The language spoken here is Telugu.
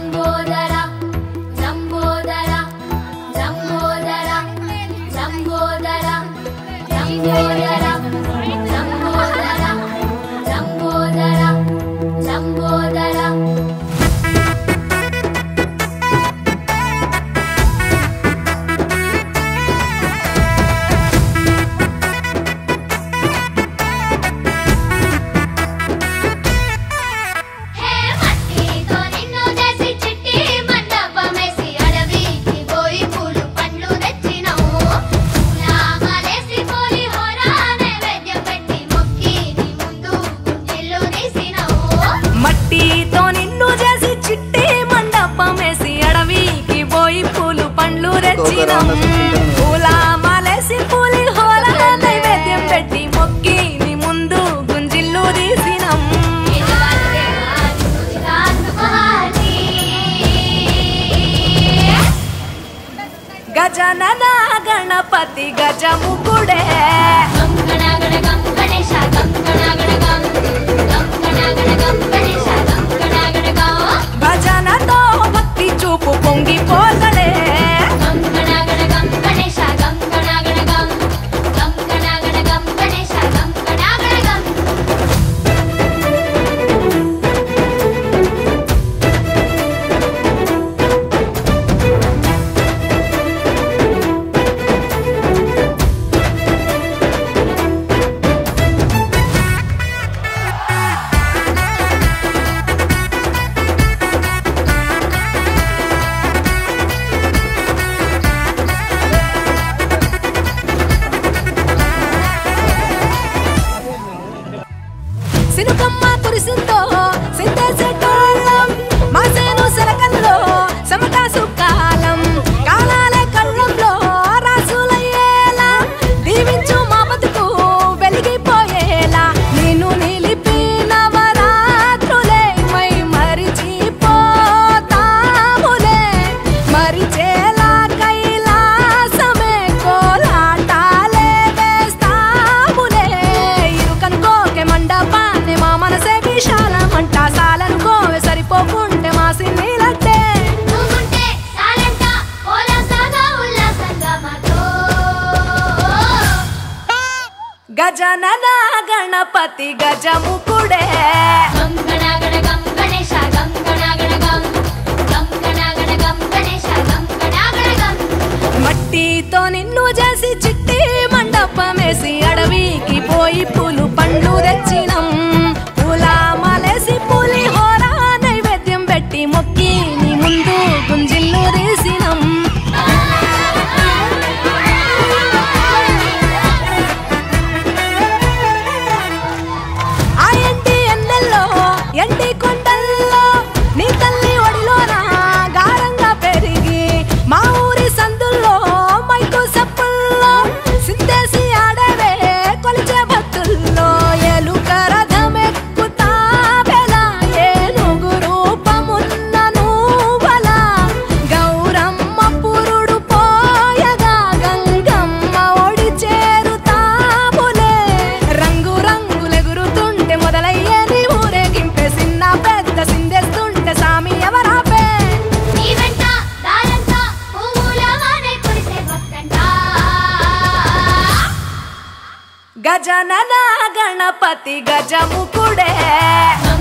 లంబోదర లంబోదర లంబోదర లంబోదర లంబోదర లంబోదర లంబోదర లంబోదర పూల మాలేసి పూలి హోర నైవేద్యం పెట్టి మొక్కి నీ ముందు గుంజిల్లు తీసినం గజనన గణపతి గజముకుడే భజనతో భక్తి చూపు పొంగిపోతడే సినుకమ్మ కురిసిందో సిందేసేటోళ్ళం మాసేను సెలకల్లో సమటాసు కాలం కాలాలే కళ్ళంలో రాసులయ్యేలా దీవించు మా బతుకు వెలిగిపోయేలా నిన్ను నిలిపి నవరాత్రులే మై మరిచిపోతాములే మరిచేలా కైలాసమే కోలాటాలే వేస్తాములే ఇరుకనుకోకే మండప మా మనసే విశాలమంట సాలనుకోవే సరిపోకుంటే మా సిన్నీలట్టే గజనన గణపతి గజముకుడే మట్టితో నిన్ను చేసి చిట్టి మండపమేసి అడవికి పోయి పూలు పండ్లు తెచ్చినం పూల మాలేసి పూలి హోర నైవేద్యం పెట్టి మొక్కి నీ ముందు గుంజిల్లు తీసినం ఆ ఎంటి ఎన్నెల్లో ఎంటి కొండల్లో నీ తల్లి ఒడిలోన గారంగా పెరిగి మా ఊరి సందుల్లో మైకు సప్పుల్లో సిందేసి ఆడవే కొలిచే భక్తుల్లో ఎలుక రథమెక్కుతావెలా ఏనుగు రూపమున్న నువ్వలా గౌరమ్మ పురుడు పోయగా గంగమ్మ ఒడి చేరుతాములే రంగు రంగులెగురుతుంటే మొదలయ్యే నీ ఊరేగింపే చిన్న పెద్ద సిందేస్తుంటే సామి ఎవరాపే గజనన గణపతి గజముకుడే